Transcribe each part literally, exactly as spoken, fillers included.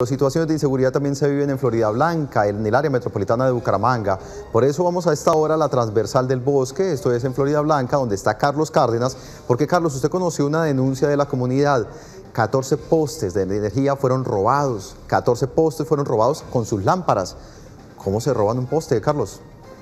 Situaciones de inseguridad también se viven en Florida Blanca, en el área metropolitana de Bucaramanga. Por eso vamos a esta hora a la transversal del Bosque, esto es en Florida Blanca, donde está Carlos Cárdenas, porque Carlos, usted conoció una denuncia de la comunidad. catorce postes de energía fueron robados, catorce postes fueron robados con sus lámparas. ¿Cómo se roban un poste, Carlos?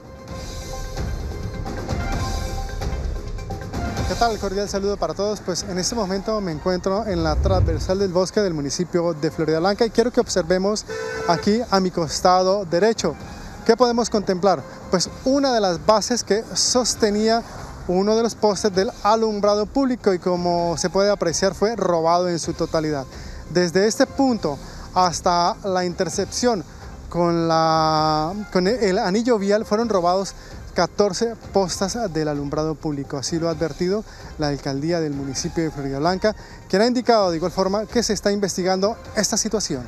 ¿Qué tal? Cordial saludo para todos. Pues en este momento me encuentro en la transversal del Bosque del municipio de Florida Blanca y quiero que observemos aquí a mi costado derecho. ¿Qué podemos contemplar? Pues una de las bases que sostenía uno de los postes del alumbrado público y, como se puede apreciar, fue robado en su totalidad. Desde este punto hasta la intercepción con, la, con el anillo vial fueron robados catorce postas del alumbrado público. Así lo ha advertido la alcaldía del municipio de Florida Blanca, quien ha indicado de igual forma que se está investigando esta situación.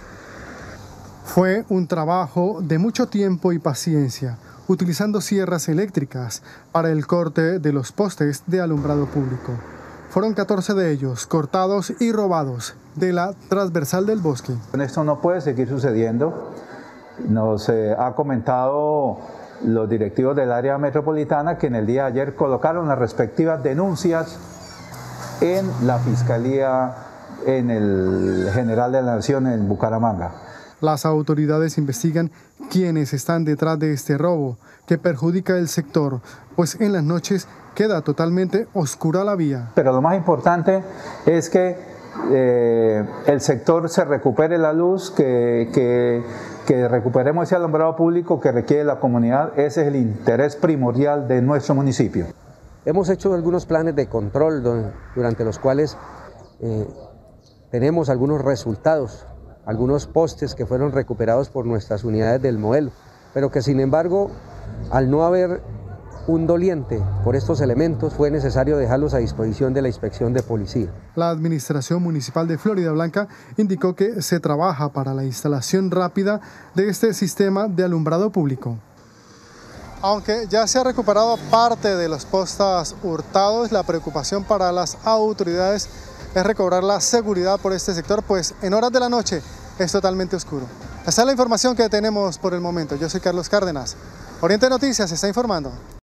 Fue un trabajo de mucho tiempo y paciencia, utilizando sierras eléctricas para el corte de los postes de alumbrado público. Fueron catorce de ellos cortados y robados de la transversal del Bosque. Esto no puede seguir sucediendo. Nos eh, ha comentado los directivos del área metropolitana que en el día de ayer colocaron las respectivas denuncias en la Fiscalía, en el General de la Nación en Bucaramanga. Las autoridades investigan quiénes están detrás de este robo que perjudica el sector, pues en las noches queda totalmente oscura la vía. Pero lo más importante es que eh, el sector se recupere la luz, que, que, que recuperemos ese alumbrado público que requiere la comunidad. Ese es el interés primordial de nuestro municipio. Hemos hecho algunos planes de control durante los cuales eh, tenemos algunos resultados, algunos postes que fueron recuperados por nuestras unidades del modelo, pero que sin embargo, al no haber un doliente por estos elementos, fue necesario dejarlos a disposición de la inspección de policía. La administración municipal de Florida Blanca indicó que se trabaja para la instalación rápida de este sistema de alumbrado público. Aunque ya se ha recuperado parte de los postes hurtados, la preocupación para las autoridades es recobrar la seguridad por este sector, pues en horas de la noche es totalmente oscuro. Esta es la información que tenemos por el momento. Yo soy Carlos Cárdenas. Oriente Noticias está informando.